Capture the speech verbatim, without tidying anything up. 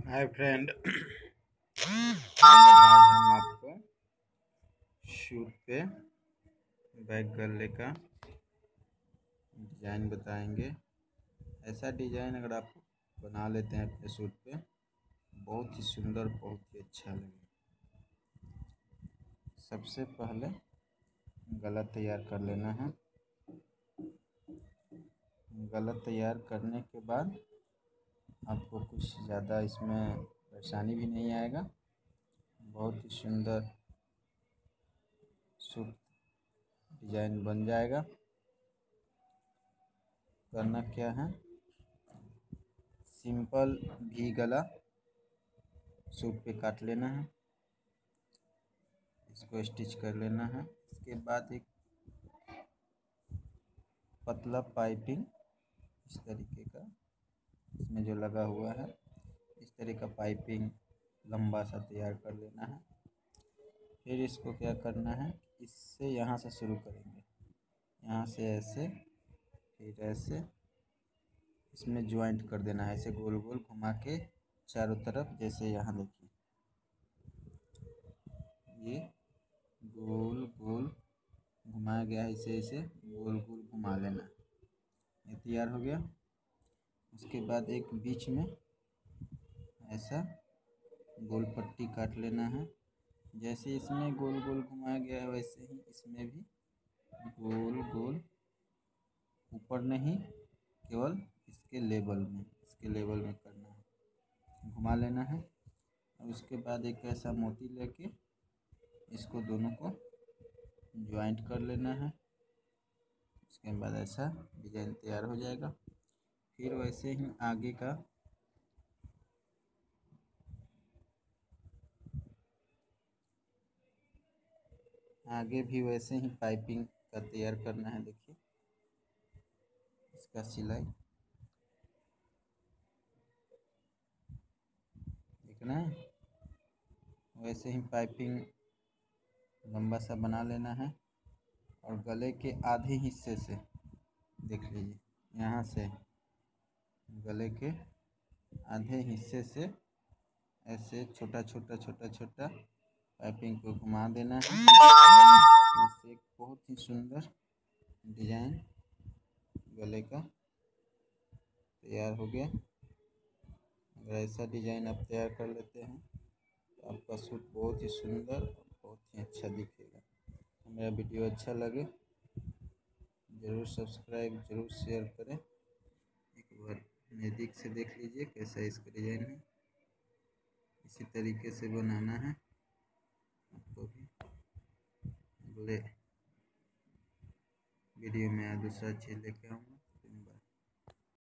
Hi friend. आज हम आपको शूट पे बैक गले का डिज़ाइन बताएंगे। ऐसा डिज़ाइन अगर आप बना लेते हैं अपने सूट पे, बहुत ही सुंदर, बहुत ही अच्छा लगेगा। सबसे पहले गला तैयार कर लेना है। गला तैयार करने के बाद आपको कुछ ज़्यादा इसमें परेशानी भी नहीं आएगा। बहुत ही सुंदर सूट डिज़ाइन बन जाएगा। करना क्या है, सिंपल भी गला सूट पे काट लेना है, इसको स्टिच कर लेना है। इसके बाद एक पतला पाइपिंग इस तरीके का इसमें जो लगा हुआ है, इस तरह का पाइपिंग लंबा सा तैयार कर लेना है। फिर इसको क्या करना है, इससे यहाँ से शुरू करेंगे, यहाँ से ऐसे, फिर ऐसे इसमें ज्वाइंट कर देना है, ऐसे गोल गोल घुमा के चारों तरफ। जैसे यहाँ देखिए, ये गोल गोल घुमाया गया है, इसे इसे गोल गोल घुमा लेना। ये तैयार हो गया। उसके बाद एक बीच में ऐसा गोल पट्टी काट लेना है। जैसे इसमें गोल गोल घुमाया गया है, वैसे ही इसमें भी गोल गोल, ऊपर नहीं, केवल इसके लेवल में इसके लेवल में करना है, घुमा लेना है। और उसके बाद एक ऐसा मोती लेके इसको दोनों को ज्वाइंट कर लेना है। उसके बाद ऐसा डिज़ाइन तैयार हो जाएगा। फिर वैसे ही आगे का आगे भी वैसे ही पाइपिंग का तैयार करना है। देखिए, इसका सिलाई देखना है, वैसे ही पाइपिंग लंबा सा बना लेना है। और गले के आधे हिस्से से देख लीजिए, यहाँ से गले के आधे हिस्से से ऐसे छोटा छोटा छोटा छोटा पाइपिंग को घुमा देना है। इससे एक बहुत ही सुंदर डिज़ाइन गले का तैयार हो गया। अगर ऐसा डिज़ाइन आप तैयार कर लेते हैं तो आपका सूट बहुत ही सुंदर, बहुत ही अच्छा दिखेगा। मेरा वीडियो अच्छा लगे ज़रूर सब्सक्राइब, ज़रूर शेयर करें। एक बार नज़दीक से देख लीजिए कैसा इसका डिज़ाइन है। इसी तरीके से बनाना है आपको भी। अगले वीडियो में दूसरा चीज़ लेके आऊँगा।